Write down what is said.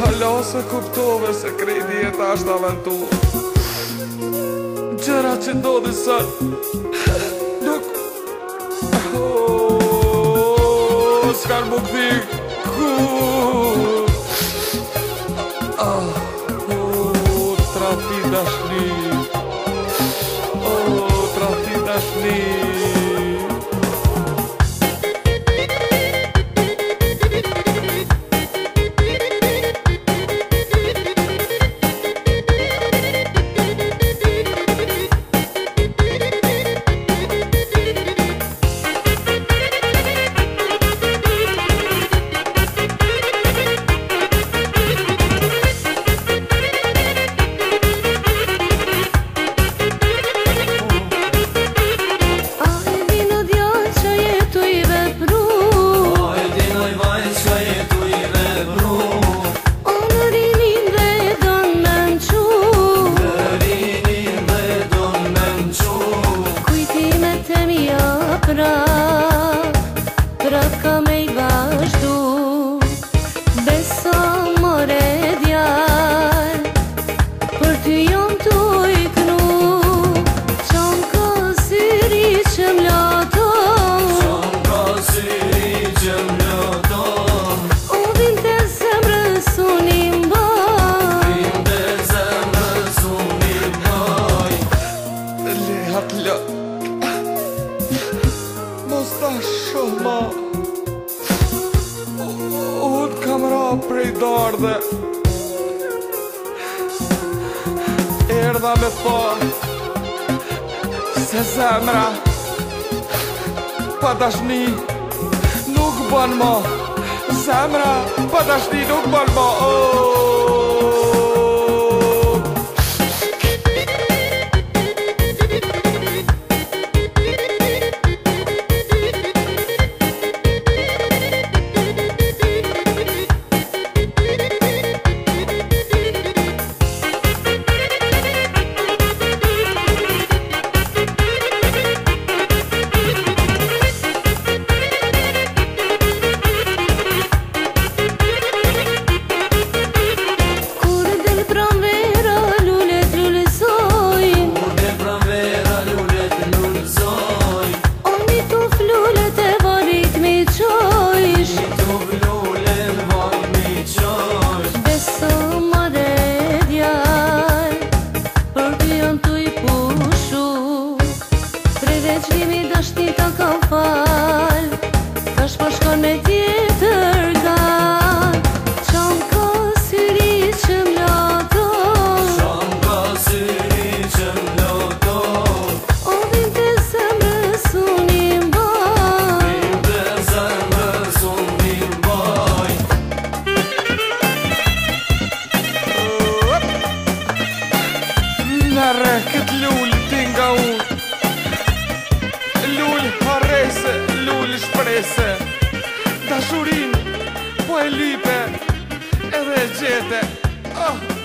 Hala se kuptove se kredi jeta është aventur. Gjëra që ndodhi sot nuk s'kan më këthi kur. Trafi dashni, trafi dashni. Pra ka me I vazhdu. Beso more djall, për ty jom t'u iknu. Qom ka syri që m'loton, qom ka syri që m'loton. O vinte zemrës unë I mbaj, Vinte zemrës unë I mbaj. Lehat lë mos ta shoh ma. Unë kam ra prej dardhe, erdha me thon se zemra pa dashni nuk bën ma. Zemra pa dashni nuk bën ma. Qlimi dashni ta kam fal, tash po shkon me tjetër kan. Qom ka syri që m'loton, qom ka syri që m'loton. O vinte zemrës unë I mbaj, Vinte zemrës unë I mbaj. Në reket lulli ti nga unë, lulli harrese, lulli shprese. Dashurin po e lipe edhe e gjete.